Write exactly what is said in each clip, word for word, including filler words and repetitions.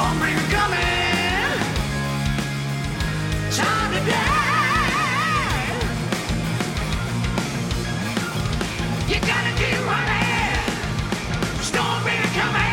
storm ain't coming. Time to die. You gotta keep running. Storm ain't coming.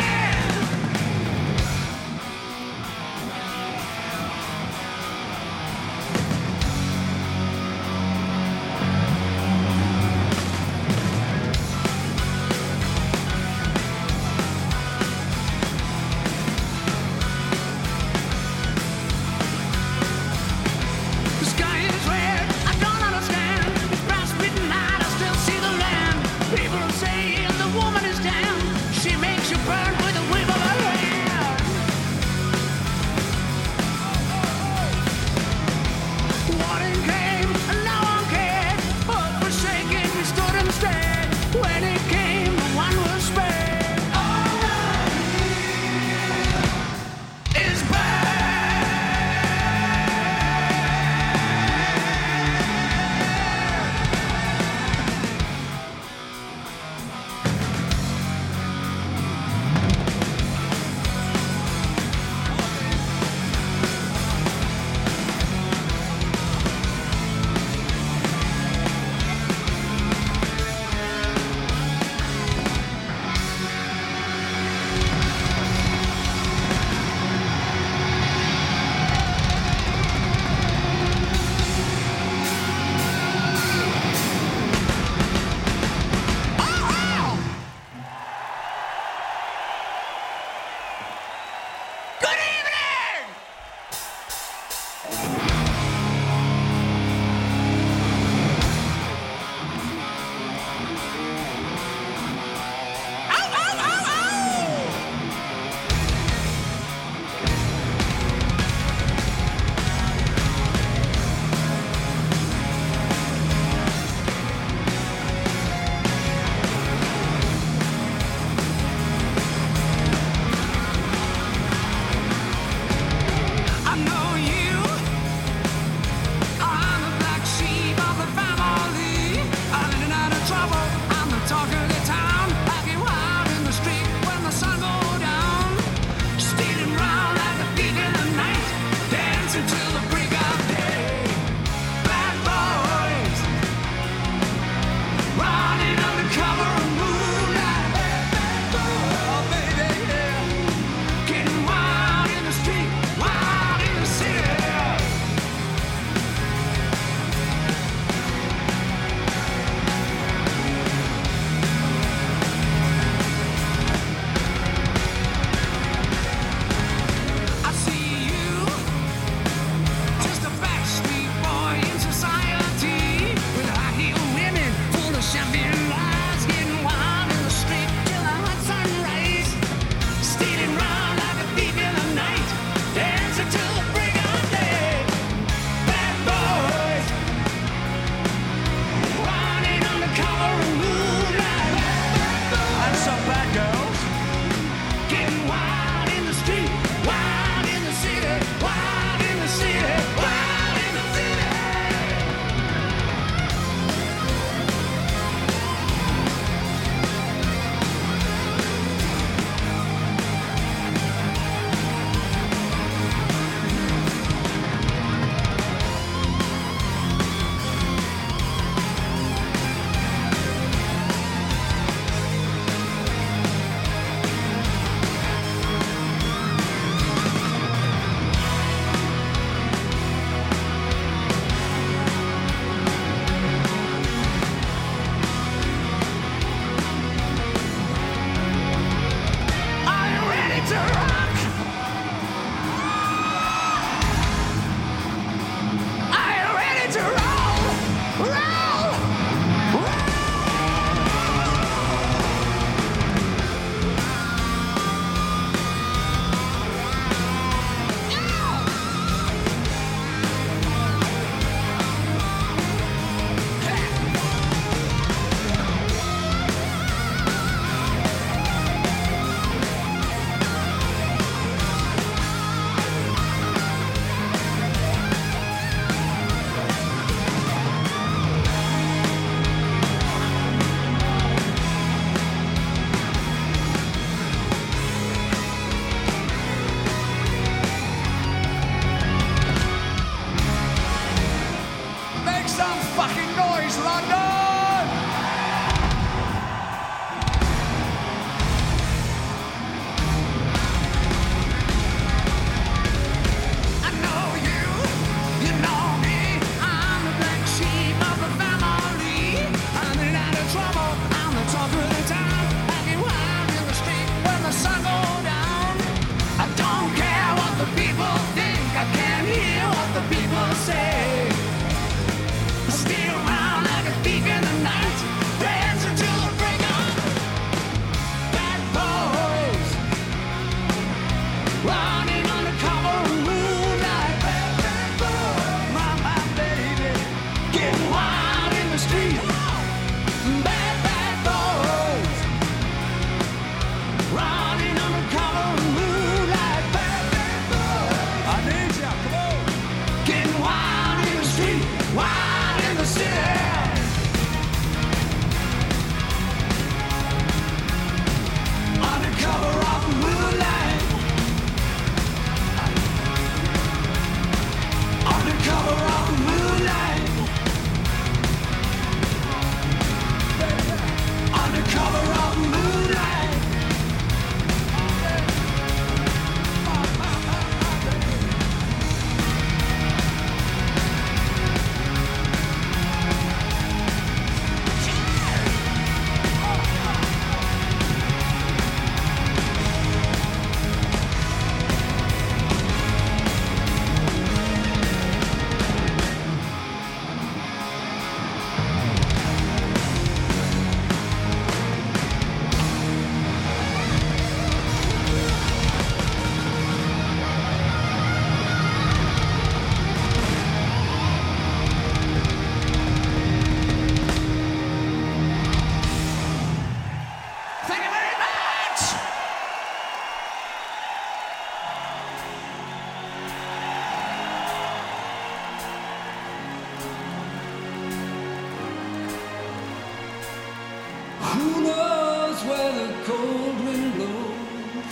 who knows where the cold wind blows?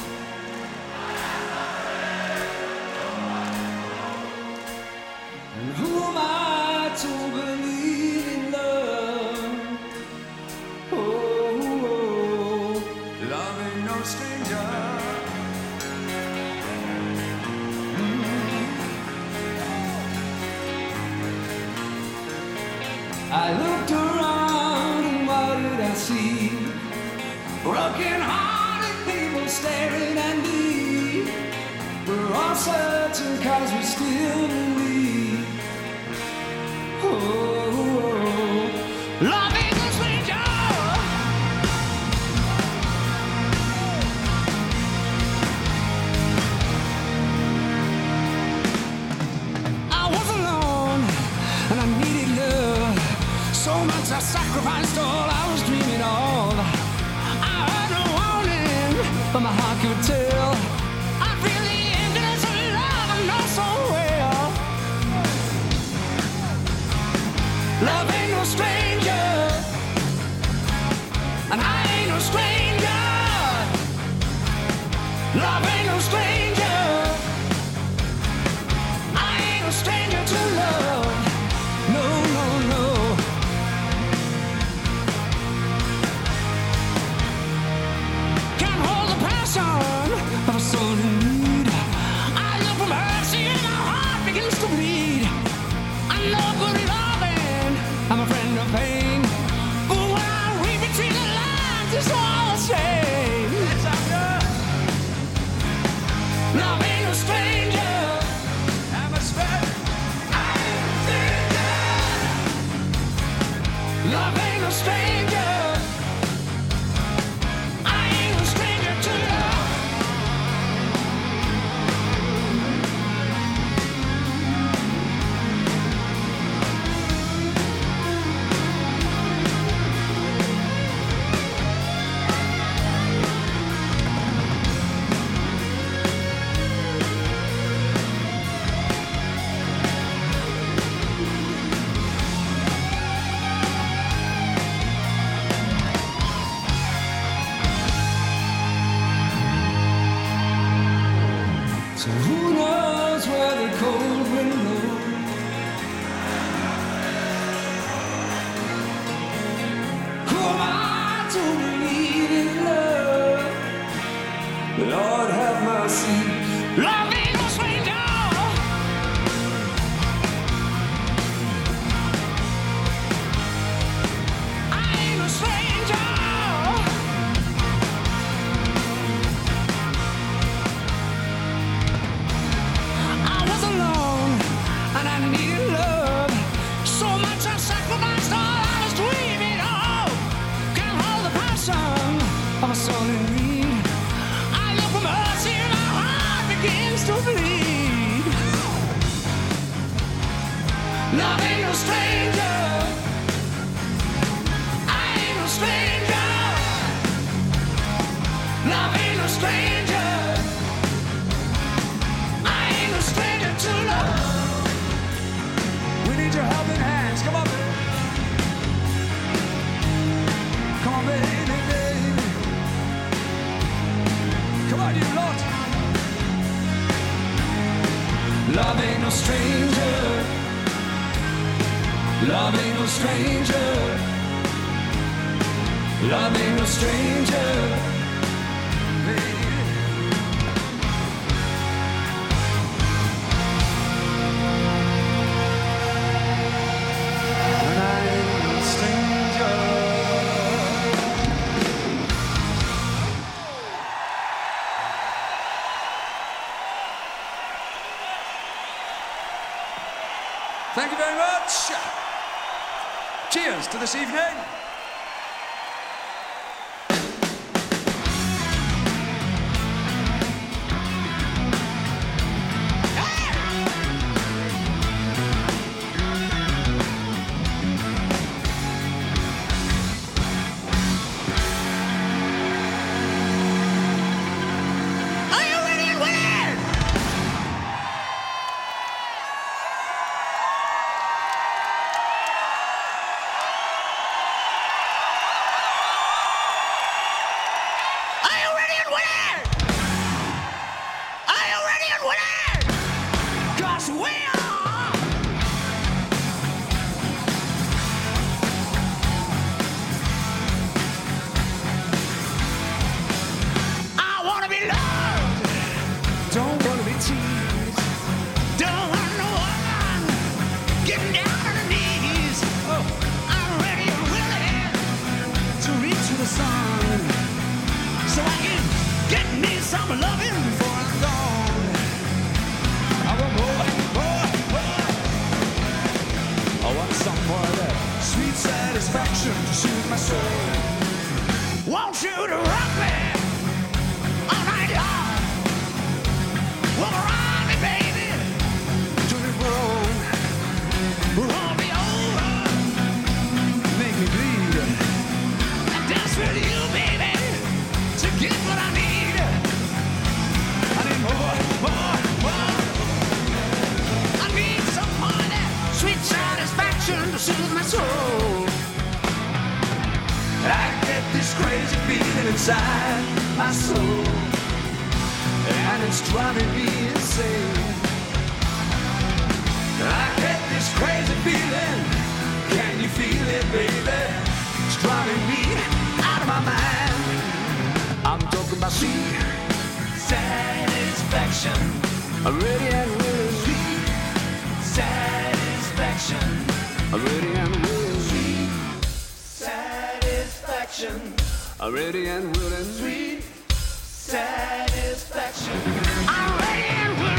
And who am I to believe in love? Oh, oh, love ain't no stranger. I looked around and what did I see? Broken-hearted people staring at me. We're all searching cause we still believe. Oh, oh, oh. Love ain't no stranger. I was alone and I needed love. So much I sacrificed all I was dreaming of. I heard no warning, but my heart could tell. I feel the emptiness of love I know so well. Love ain't no stranger, and I ain't no stranger. Love ain't no stranger. I ain't no stranger to love. No, no, no. Of a soul in need. I look for mercy and my heart begins to bleed. I know good loving, I'm a friend of pain. But when I read between the lines, it's all the same. Yes, I'm good. Love ain't no stranger. I'm a stranger. I ain't a stranger. Love ain't no stranger. I ain't no stranger to love. So who knows where the cold wind blows? Who am I to believe in love? Lord have mercy. Love ain't no stranger. I ain't no stranger. And I needed love. So much I sacrificed all I was dreaming of. Can't hold the passion of a soul in need. I look for mercy and my heart begins to bleed. Love ain't no stranger. I ain't no stranger. Love ain't no stranger. I ain't no stranger to love. We need your helping hands. Come on, baby. Come on, baby, baby. Come on, you lot. Love ain't no stranger. Love ain't no stranger. Love ain't no stranger. Baby. Thank you very much. Cheers to this evening. inside my soul, and it's driving me insane. I get this crazy feeling, can you feel it, baby? It's driving me out of my mind. I'm talking about sweet satisfaction, ready and willing. Sweet satisfaction, ready and willing. Sweet satisfaction, ready and willing. Sweet satisfaction, I'm ready and willing.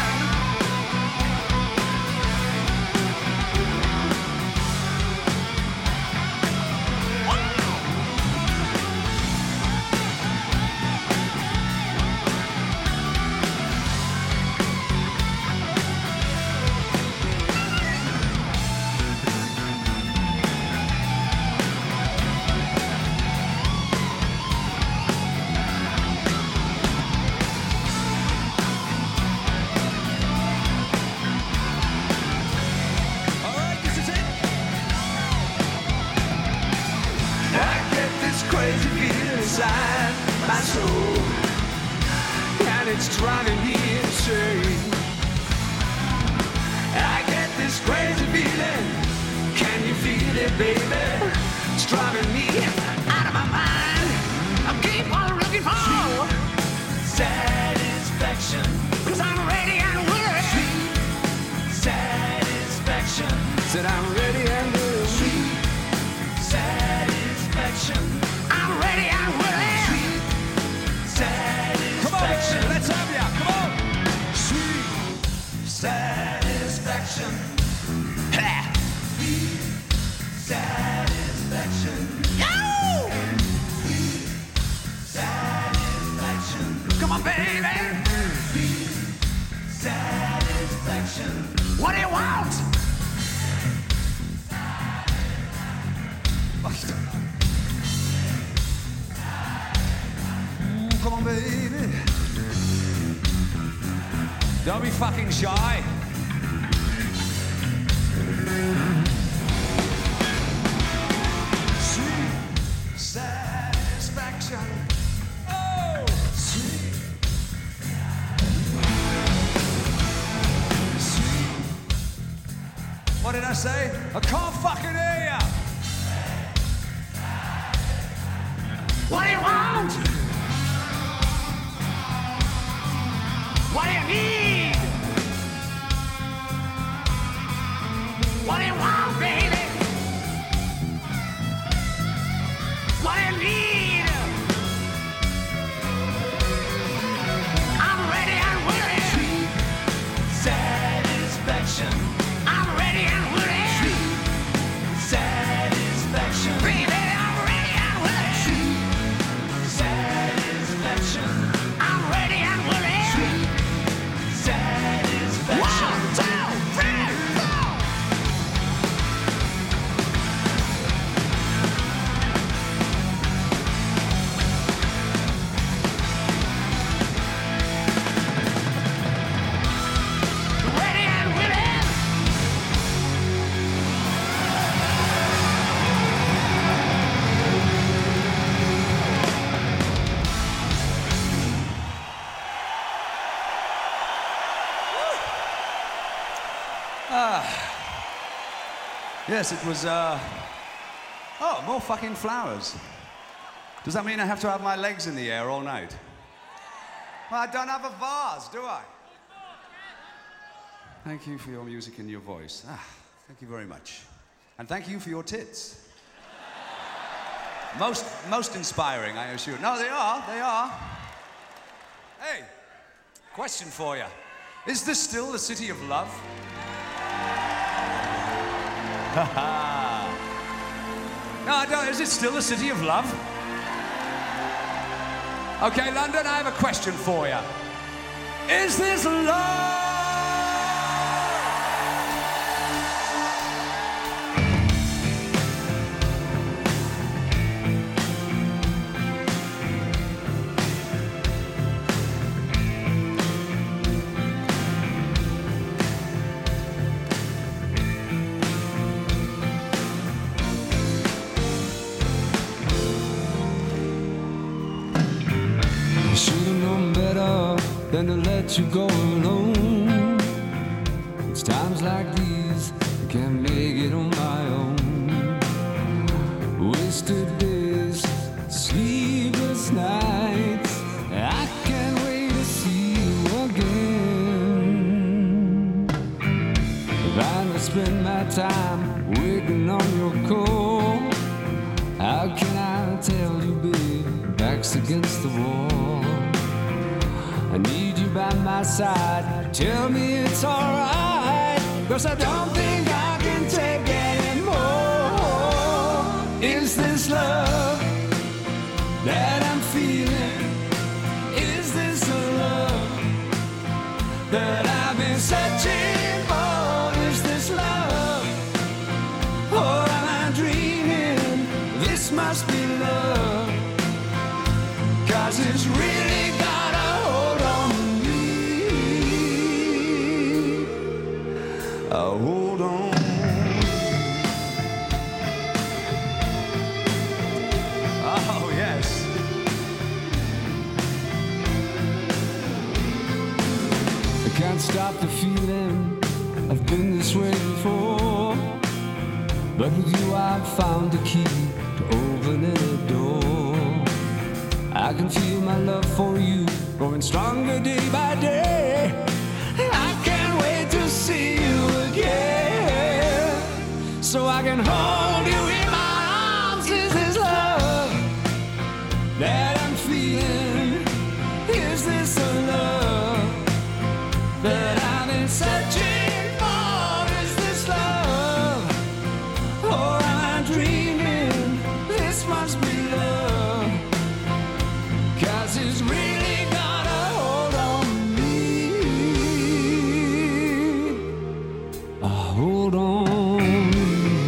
My soul, and it's driving me insane. I get this crazy feeling, can you feel it, baby? It's driving me out of my mind. I keep on looking for sweet satisfaction, 'cause I'm ready and willing. Sweet satisfaction, said I'm ready and willing. Sweet satisfaction, I'm ready and willing. Satisfaction. Come on, let's have ya. Come on. Sweet satisfaction. Ha. Sweet satisfaction. Yo! Sweet satisfaction. Come on, baby. Sweet satisfaction. What do you want? Come on, baby. Don't be fucking shy. Sweet satisfaction. Oh, sweet. Sweet. What did I say? I can't fucking hear ya. What do you want? What do you need? What do you want, baby? What do you need? I'm ready and willing. Sweet satisfaction, I'm ready and willing. Sweet satisfaction, baby, I'm ready and willing. Sweet satisfaction, I'm ready and willing. Sweet satisfaction. One, two, three, four. Ready and willing. Ah. Yes, it was, uh... oh, more fucking flowers. Does that mean I have to have my legs in the air all night? Well, I don't have a vase, do I? Thank you for your music and your voice. Ah, thank you very much. And thank you for your tits. Most, most inspiring, I assure. No, they are, they are. Hey, question for you. Is this still the city of love? No, I don't. Is it still the city of love? Okay, London, I have a question for you. Is this love? than to let you go alone. It's times like these I can't make it on my own. Wasted days, sleepless nights, I can't wait to see you again. If I to spend my time waiting on your call, how can I tell you, babe, back's against the wall? I need you by my side, tell me it's alright, 'cause I don't think I can take anymore. Is this love that I'm feeling? Is this the love that I've been searching for? Is this love, or am I dreaming? This must be love, 'cause it's really got a hold on me. A hold on. Oh, yes. I can't stop the feeling, I've been this way before, but with you I've found the key to opening a door. I can feel my love for you growing stronger day by day. I can't wait to see you again, so I can hold you in my arms. Is this love that I'm feeling? Is this the love that I've been searching for? Is this love, or am I dreaming? This must be love, 'cause it's really got a hold on me. A hold on me.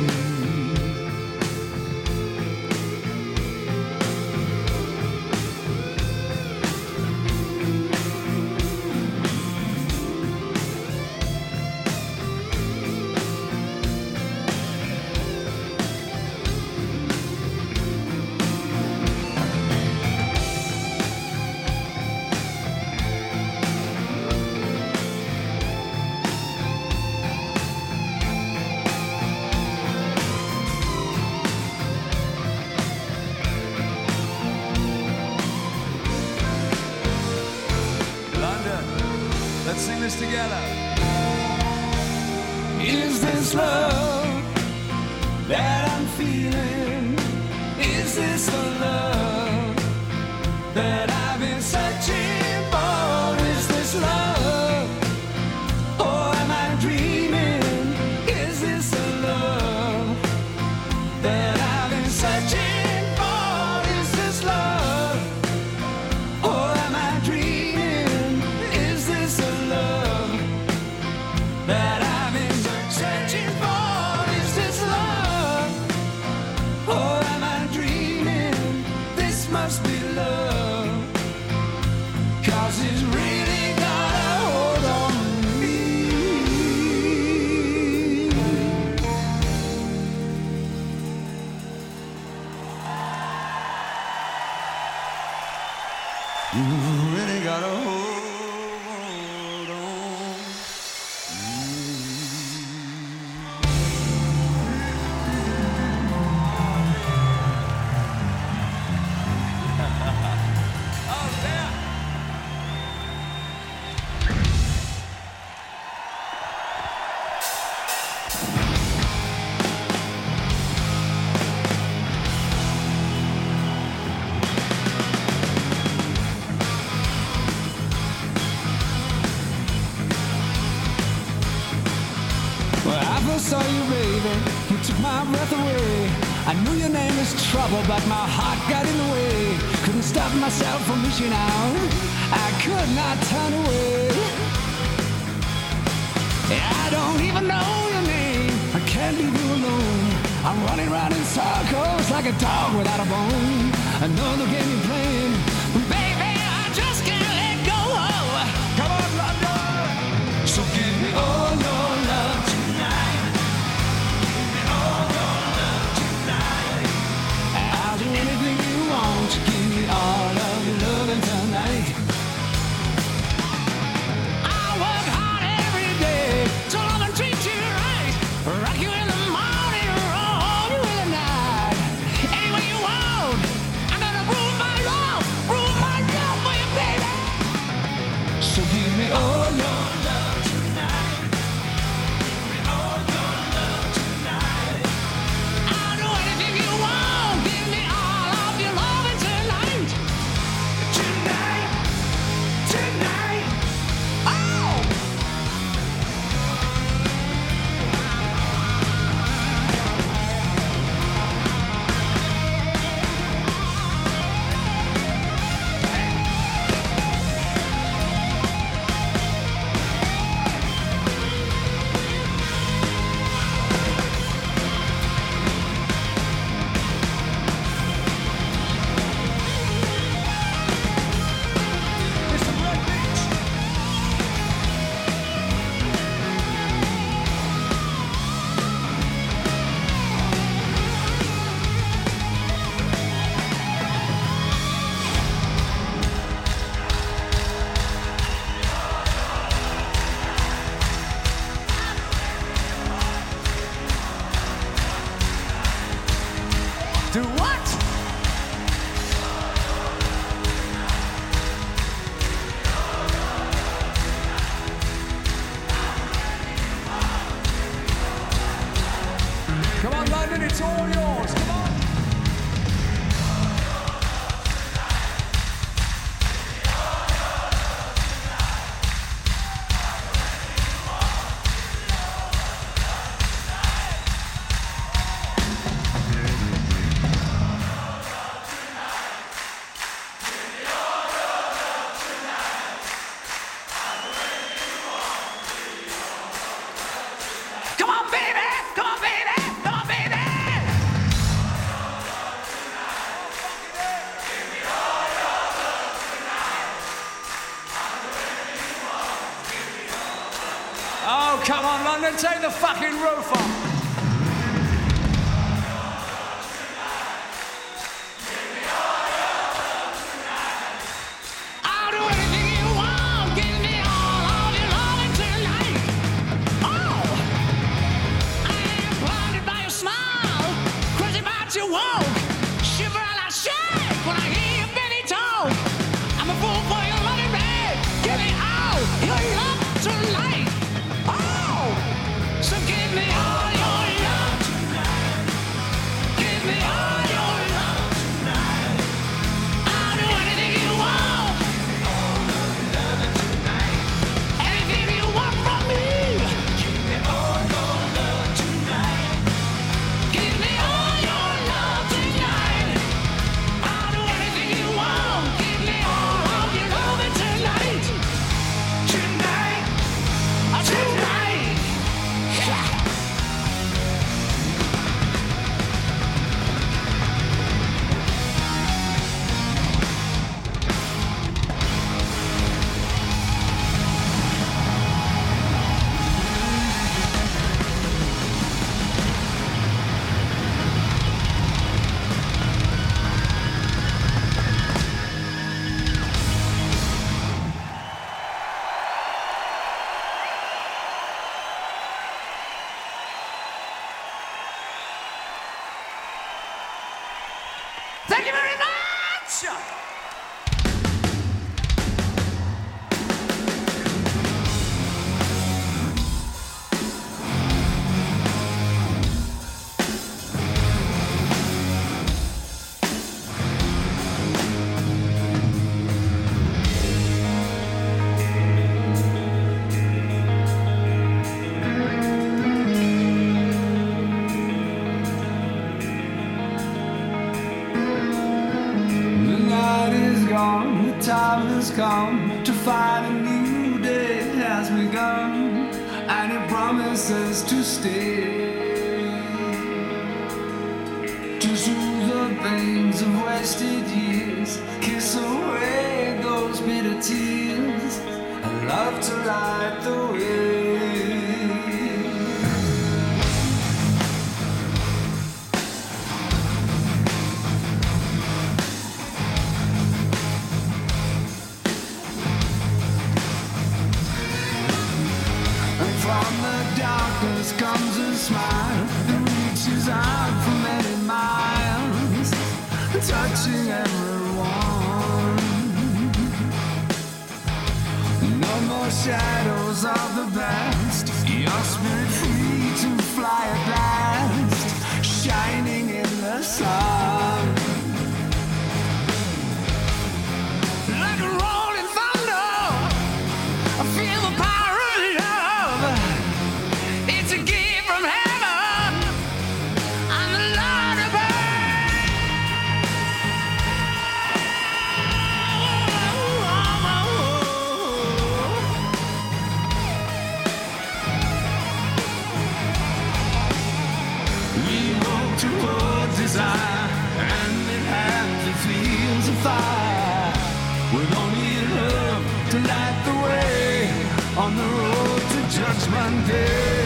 London, let's sing this together. Is this love that I'm feeling? Is this the love that I've been searching for? Is this love, or am I dreaming? Is this the love that I've been searching for? Is this love, or am I dreaming? Is this the love that I've been searching for? Is this love, or am I dreaming? This must be love, 'cause it's really got a hold on me. You really got a hold on. Oh, damn. Well, I first saw you, baby, you took my breath away. I knew your name was trouble, but my heart got in the way. Couldn't stop myself from reaching out, I could not turn away. I don't even know your name, I can't leave you alone. I'm running around in circles like a dog without a bone. Another game you're playing, baby, I just can't let go. Come on, London, so give me all your love tonight. Give me all your love tonight. I'll do anything you want. Give me all of your loving tonight. It's all yours. Come on. Come on, baby! Come on, baby! Come on, baby! Oh, come on, London, take the fucking roof off. I'll do anything you want. Give me all of your loving tonight. Oh, I am blinded by your smile, crazy about your walk. Shiver and I shake when I hear your Benny talk. I'm a fool for your loving man. Give me all your love tonight. Oh, so give me all your love tonight. Give me all your love tonight. I'll do anything you want. Anything you want from me. Give me all your love tonight. Give me all your love tonight. I'll do anything you want. Give me all of your loving tonight. Tonight. Uh, Tonight. Yeah. Thank you very much! The night is gone, the time has come to find a new day has begun, and it promises to stay, to soothe the pains of wasted years, kiss away those bitter tears, and love to light the way. From the darkness comes a smile that reaches out for many miles, touching everyone. No more shadows of the past, your spirit free to fly at last, shining in the sun. Like a rolling thunder, I feel the power of love. It's a gift from heaven. I'm the Lord above. We hope toward desire, and in hand it feels a fire. With only love to light the way on the road to Judgment Day.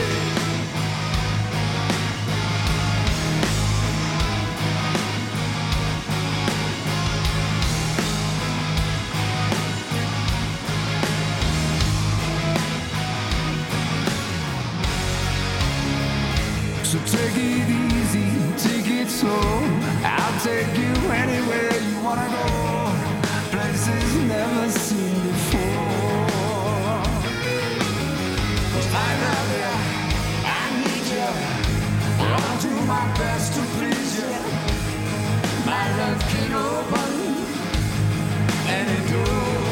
So take it easy, take it slow. I'll take you anywhere you wanna go. Places never seen before. 'Cause I love you, I need you, all to my my best to please you. My love can open any door.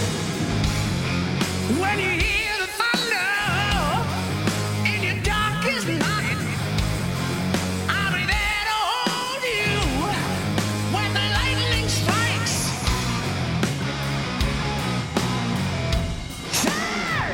When you hear the thunder in your darkest night, I'll be there to hold you when the lightning strikes. Hey!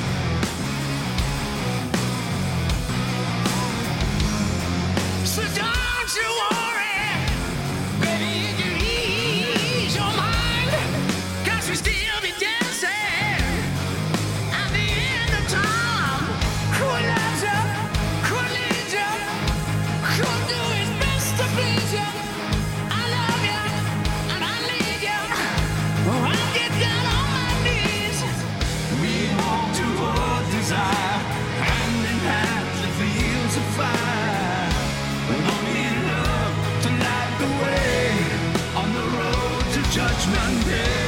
So don't you worry, baby, you can ease your mind, 'cause we still be dancing at the end of time. Who loves you, who needs you, who'll do his best to please you. I love you, and I need you. Oh, I get down on my knees. We walk toward desire, hand in hand the fields of fire. We don't need love to light the way on the road to Judgment Day.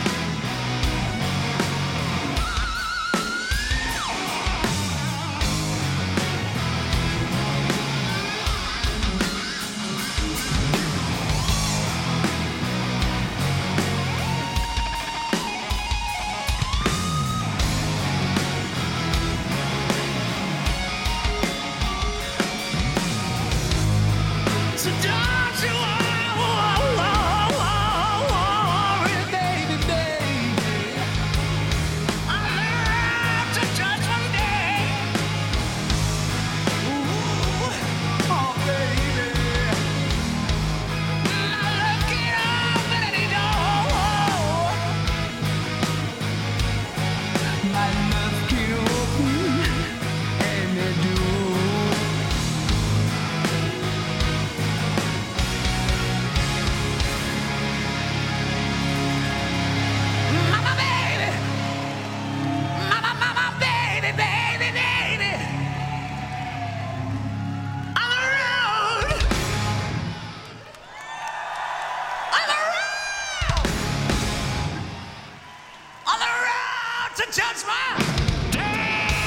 So don't you worry, baby, baby. I love to Judgment Day. Ooh, oh, baby. Now look it up at any door. My love can open any door. Mama, baby. Mama, mama, baby, baby, baby. On the road. On the road. On the road to Judgment Day.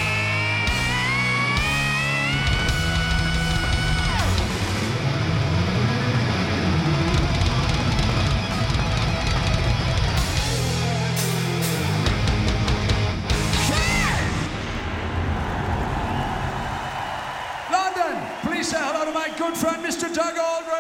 London, please say hello to my good friend, Mister Doug Aldrich.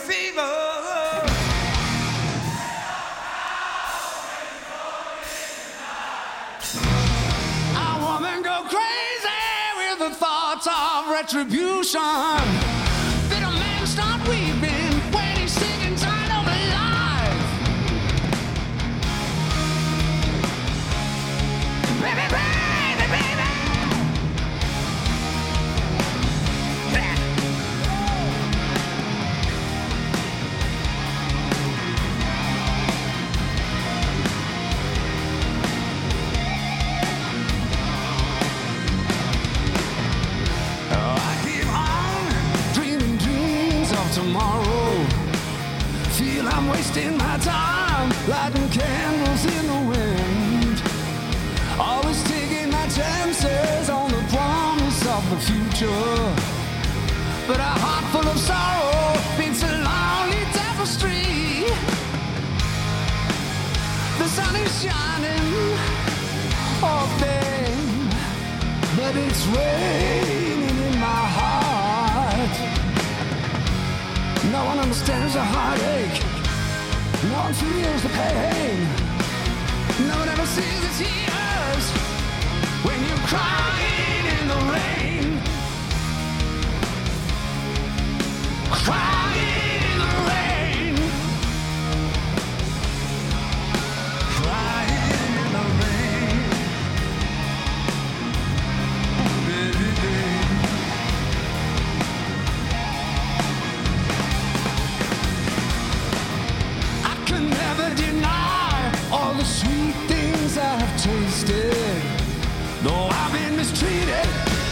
fever. A woman go crazy with the thoughts of retribution. Did a man start weeping when he's sick and tired of life? Baby, baby, baby. Yeah. Tomorrow, feel I'm wasting my time, lighting candles in the wind. Always taking my chances on the promise of the future. But a heart full of sorrow beats a lonely tapestry. The sun is shining, oh babe, but it's raining in my heart. No one understands the heartache. No one feels the pain. No one ever sees the tears when you're crying in the rain. Crying in the rain. Crying in the rain. Baby, baby. Never deny all the sweet things I've tasted, though I've been mistreated.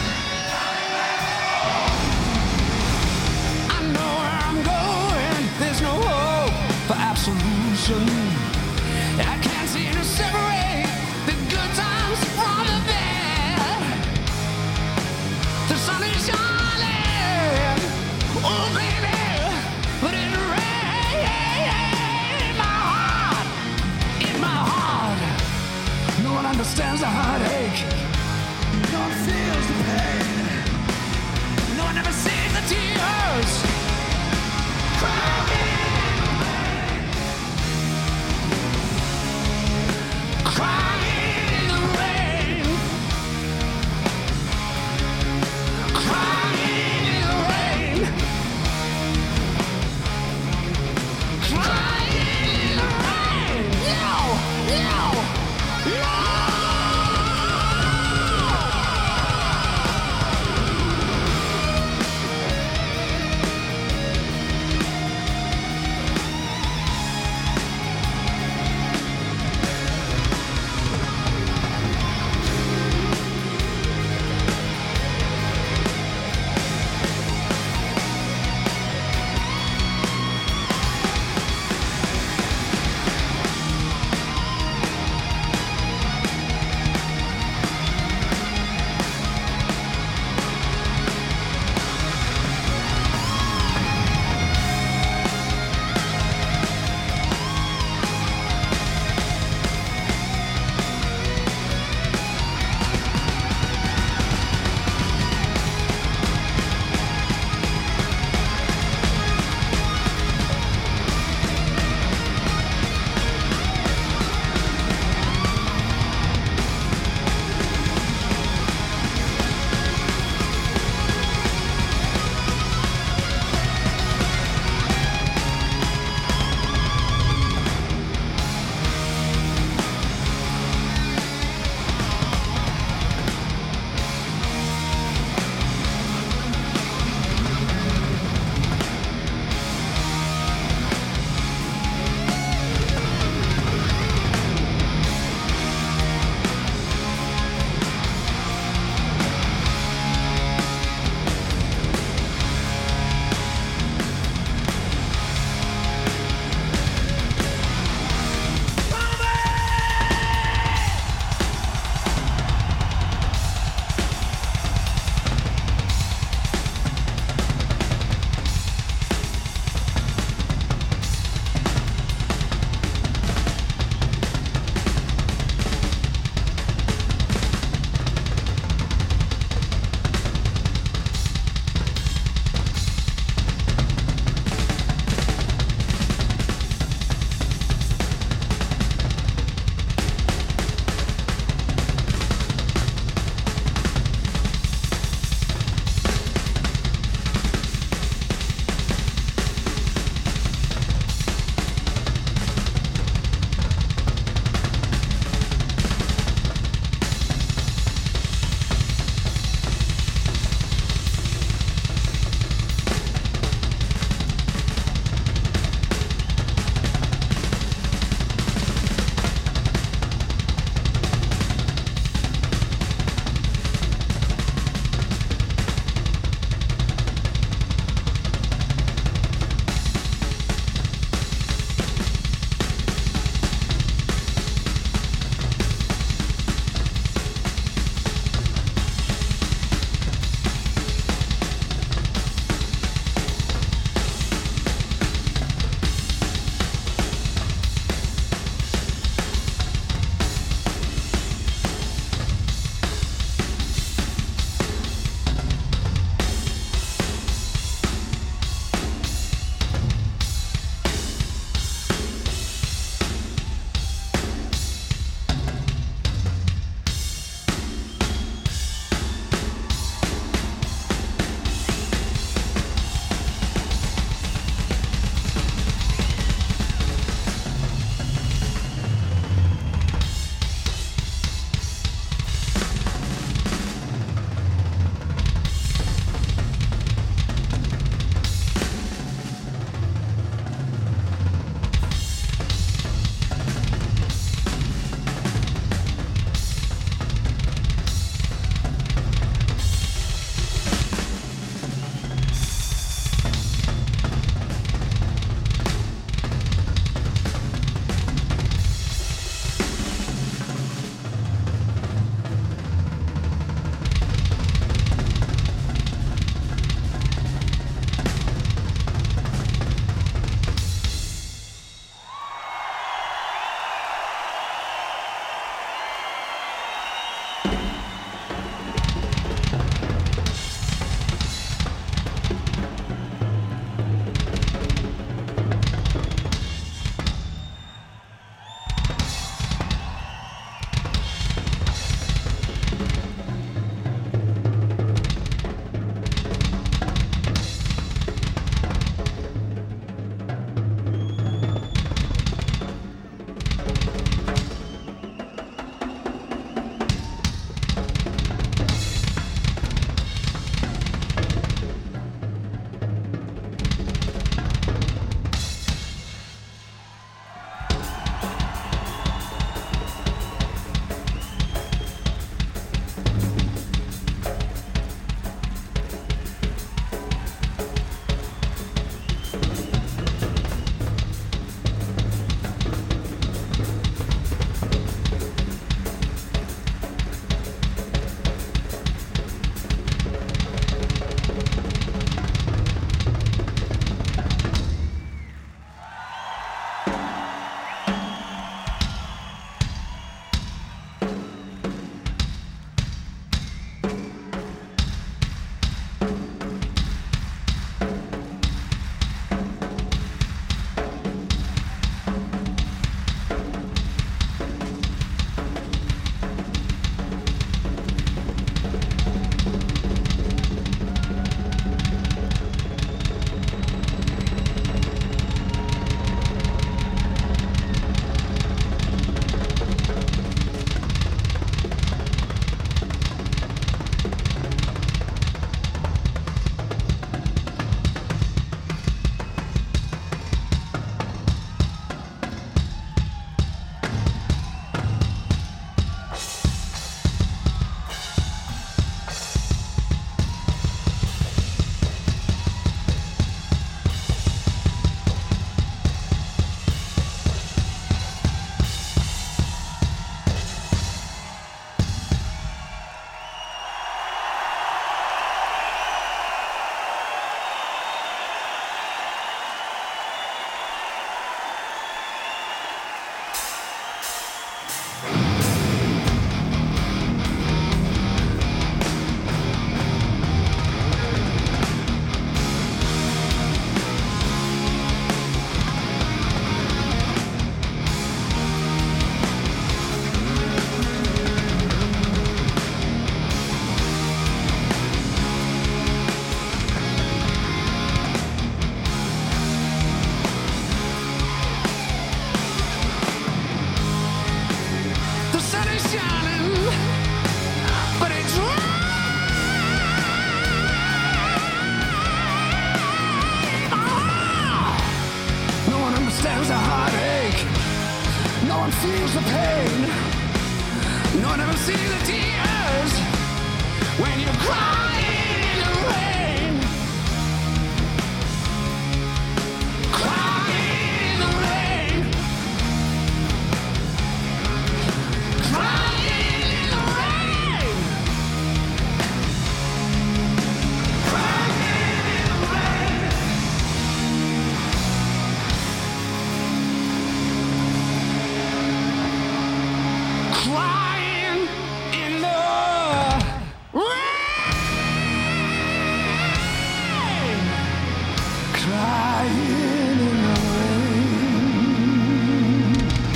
I know where I'm going, there's no hope for absolution. I can't seem to separate the good times from the bad. The sun is shining, oh baby, but it rains. No one understands the heartache. No one feels the pain. No one ever sees the tears. Crying in the rain. Crying in the rain. Crying in the rain. Crying in the rain. No, no. You'll never see the tears when you're crying in the rain. Crying in the rain. Crying in the rain. Crying in the rain. Crying in the rain. Crying in the rain.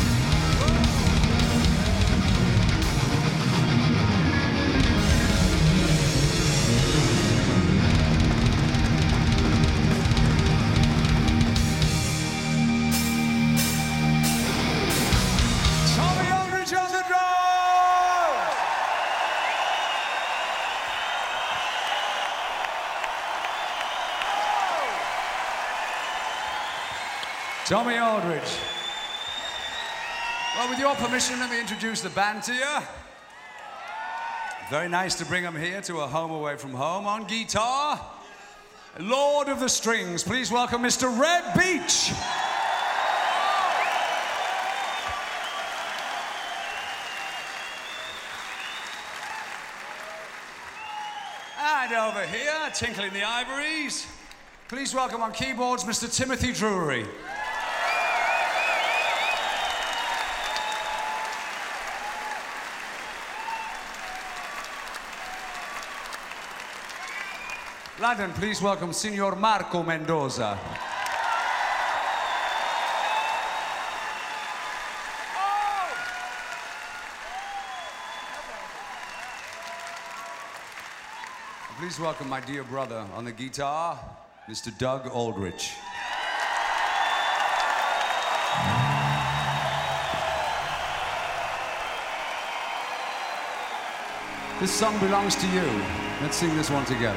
Tommy Aldridge on the drums! Tommy Aldridge. Well, with your permission, let me introduce the band to you. Very nice to bring them here to a home away from home. On guitar, Lord of the Strings. Please welcome Mister Red Beach. And over here, tinkling the ivories, please welcome on keyboards Mister Timothy Drury. London, please welcome Signor Marco Mendoza. Please welcome my dear brother on the guitar, Mister Doug Aldrich. This song belongs to you. Let's sing this one together.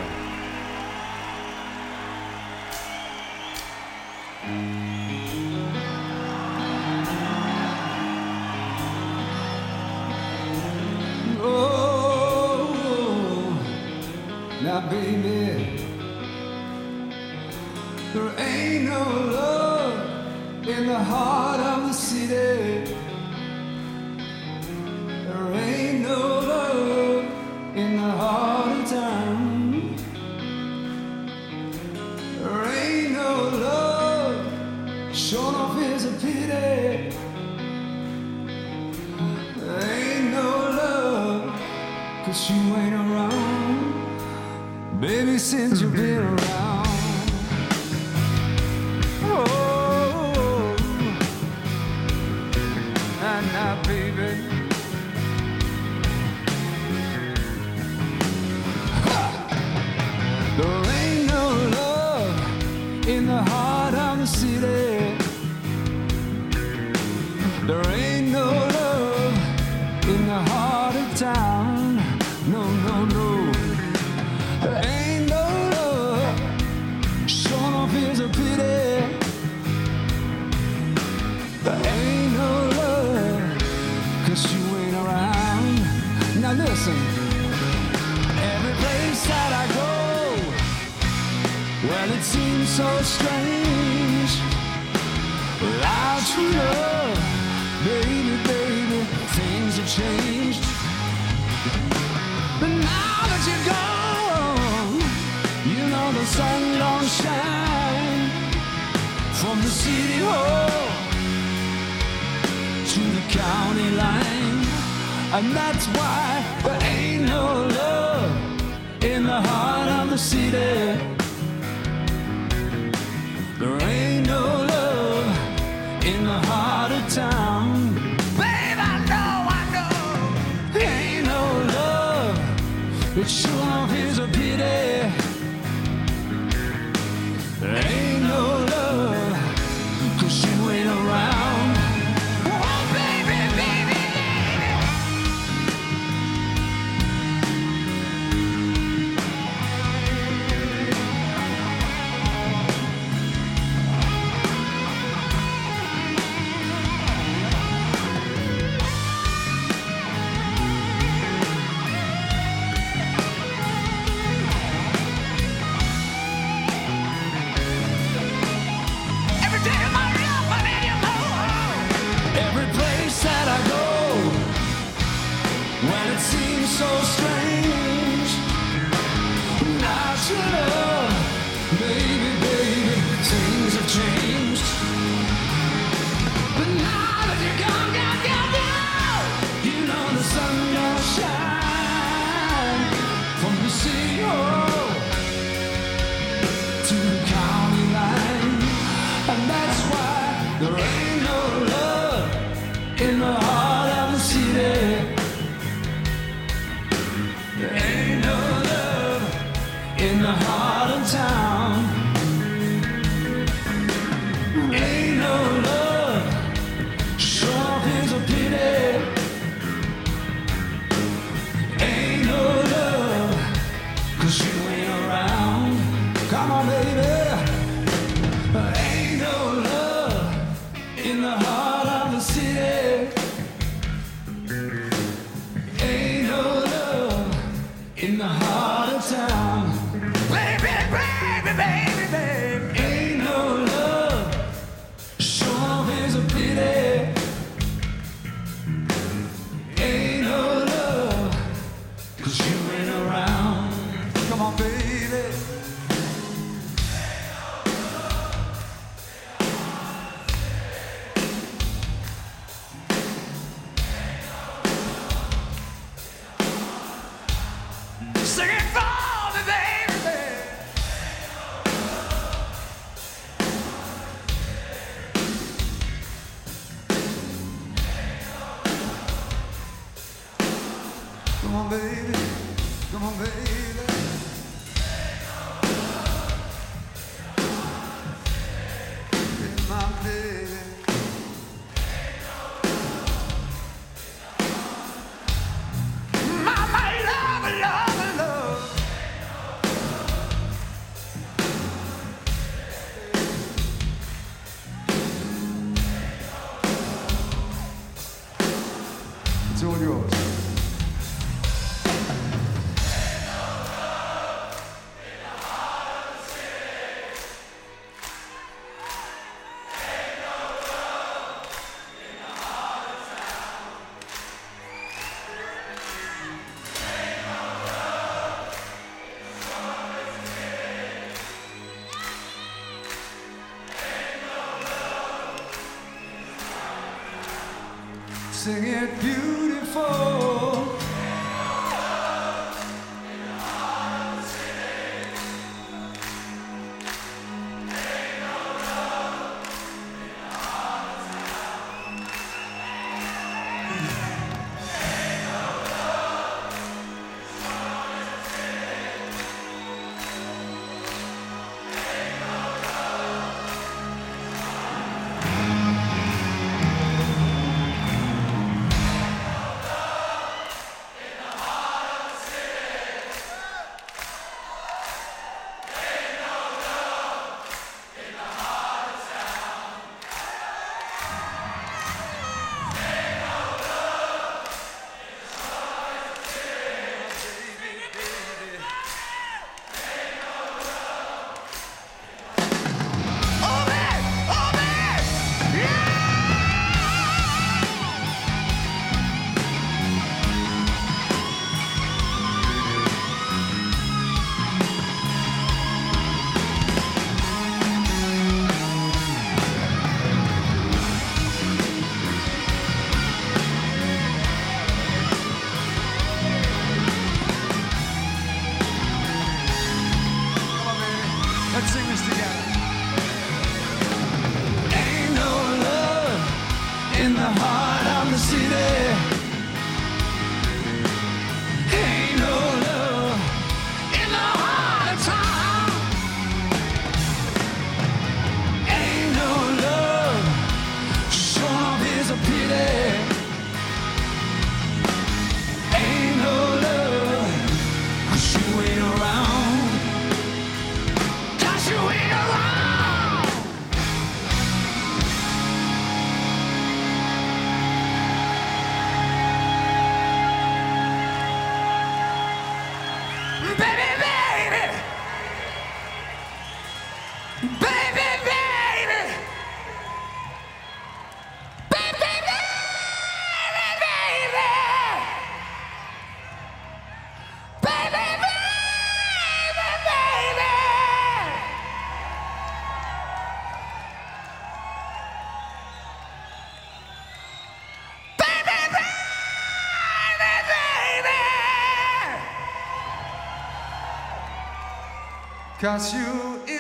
Oh, now baby, there ain't no love in the heart of the city. There ain't no love in the heart of town. There ain't no love, short off is a pity. There ain't no love, 'cause you ain't around, baby, since you've been around. Oh, and now, baby, there ain't no love in the heart of the city. There ain't no love in the heart of town. No, no, no. There ain't no love. Short off is a pity. There ain't no love, 'cause you ain't around. Now listen. Every place that I go, well, it seems so strange. Without your love, baby, baby, things have changed. But now that you're gone, you know the sun don't shine from the city hall to the county line. And that's why there ain't no love in the heart of the city. There ain't no love in the heart of town. Babe, I know, I know, ain't no love. It sure is a pity. There ain't no love, 'cause you ain't around. Oh, baby, baby, baby. seems so strange. Not your love, baby, baby, things have changed. But now that you're gone, gone, gone, gone, you know the sun don't shine from the city hall to the county line, and that's why there ain't no love in the heart of the city. There ain't no love in the heart of town. Ain't no love, sure is a pity. Ain't no love, 'cause you ain't around. Come on, baby. Ain't no love in the heart of the city. Ain't no love in the heart of town. Baby, baby, baby, baby. Ain't no love, sure is a pity. Ain't no love, 'cause you ain't around. Come on, baby. Sing it for me, baby. Come on, baby. Come on, baby. Be my baby. My, my love, love, love. It's all yours. Sing it beautiful. 'cause you